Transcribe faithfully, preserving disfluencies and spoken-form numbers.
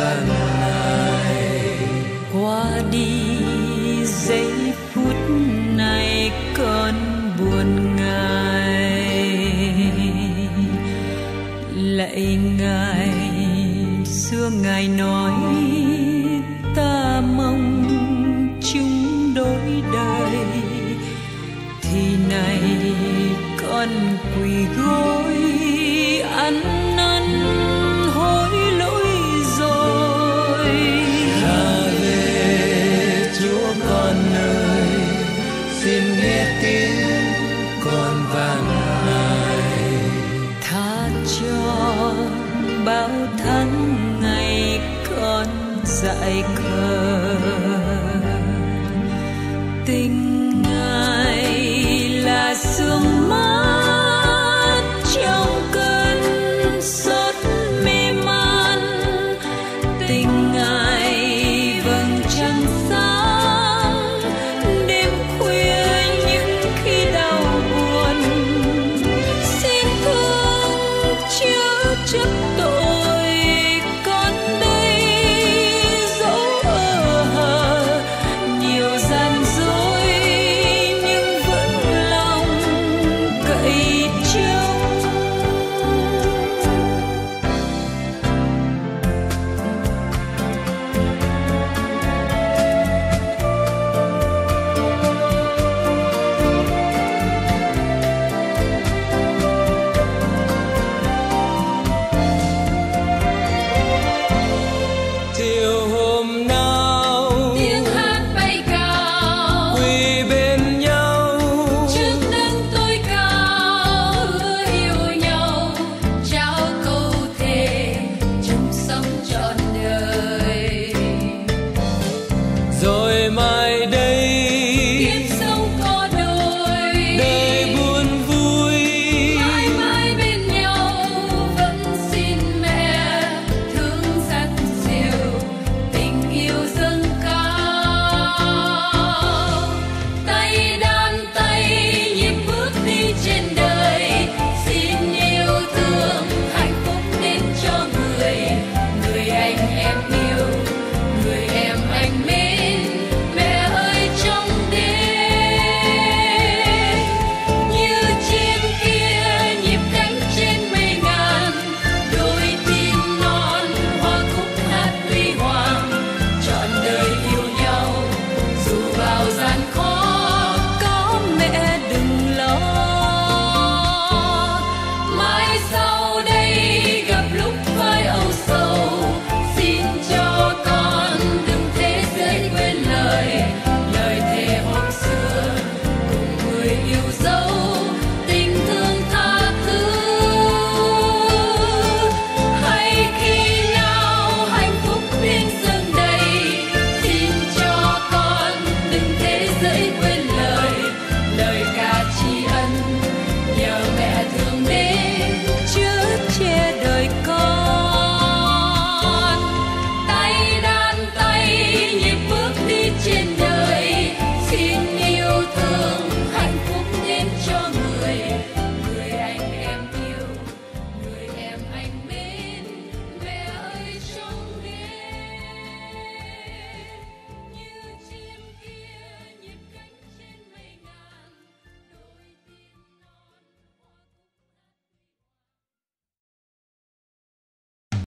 vàng ngày. Qua đi giây phút này con buồn ngài, lạy ngài xưa ngài nói ta mong chung đổi đời, thì này con quỳ gối ăn năn hối lỗi rồi. Ra về Chúa con ơi, xin nghe tiếng con van nài. Tha cho bao tháng ngày con dại khờ, tình ngài là sương mát trong cơn sốt mê man, tình